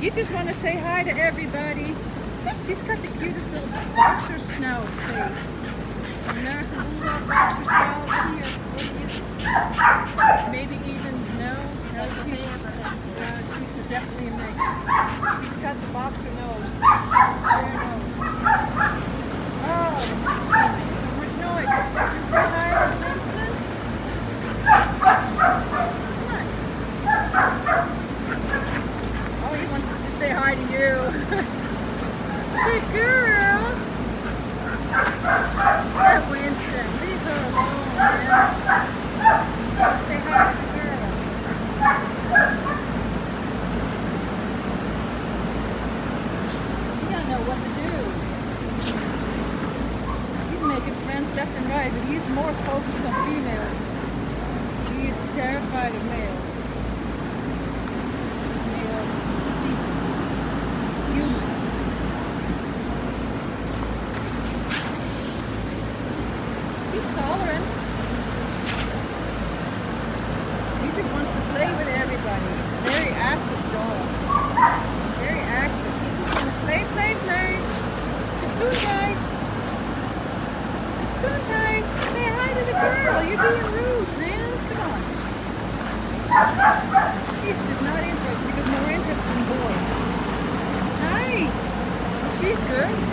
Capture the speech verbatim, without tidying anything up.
You just want to say hi to everybody. She's got the cutest little boxer snout face. American Bulldog boxer snout. What do you, what do you, maybe even, no, no, she's, uh, she's definitely a mix. She's got the boxer nose. She's got the square nose. Oh, she makes so much noise. You say hi to Winston? Oh, he wants to just say hi to you. Good girl. That Winston, leave her alone, man. Say hi to the girl. She don't know what to do. He's making friends left and right, but he's more focused on females. He is terrified of males. Male people. Humans. She's tolerant. He just wants to play with everybody. He's a very active dog. Very active. He just wants to play, play, play. Gesundheit. Gesundheit. Say hi to the girl. You're being rude, man. Come on. He's just not interested because more interested in boys. Hi. She's good.